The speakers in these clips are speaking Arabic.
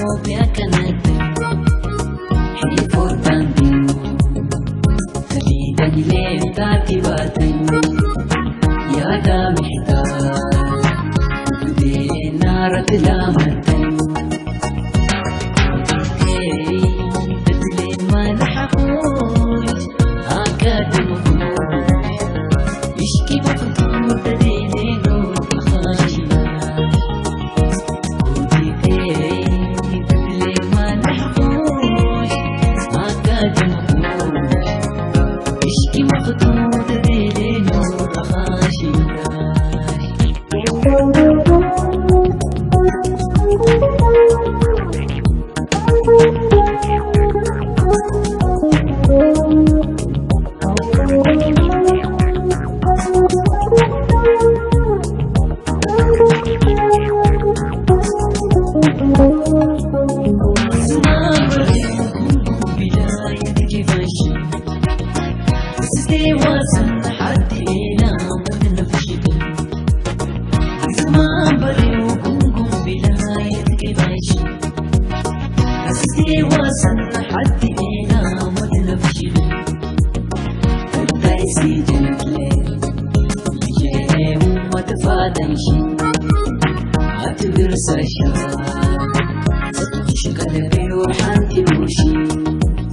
بيا كانت حيفور باندين خليدني ليه بتاعتي باتن يا دا محتاج بدي نار تلامتن بدلين ما نحقوش هكذا مفروض يشكي مفروض تديني نور أخاشي وصل حد إلى متنفشل زمان بري وقوم بلايتك بعيش حسيتي وصل حد إلى متنفشل الدايسي جنت ليل جاي وما تفادنش اعتبر ساشا ستخش قلبي وحالتي بوشي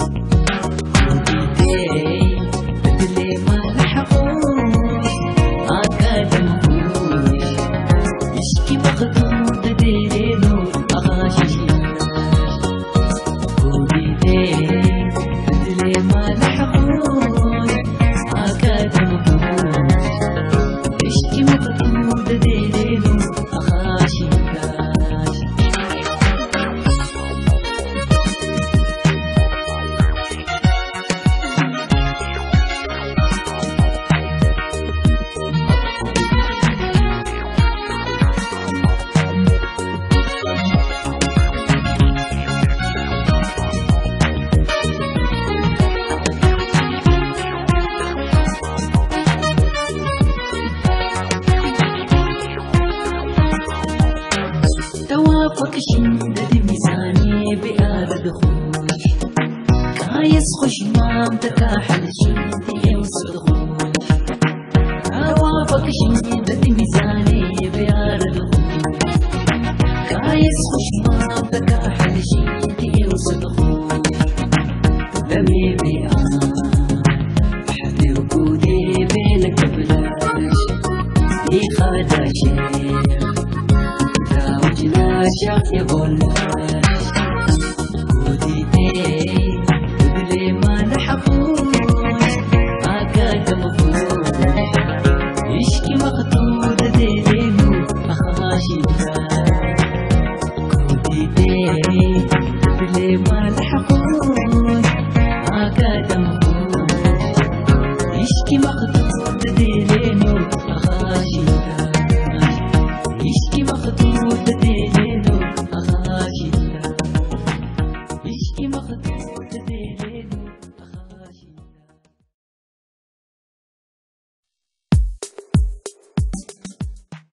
توافق شدة ميزاني بأرض خوش كايس خشمام تكاحل شدي يوصل خوش توافق شدة ميزاني بأرض خوش كايس خشمام تكاحل شدي يوصل خوش دمي بيان حد ركودي بينك بلاش دي خداشي عاشق يبولاش وديتي بدلي ما نحبوش هكذا مفروض يشكي مخطوط دينو أخاشي وديتي بدلي ما نحبوش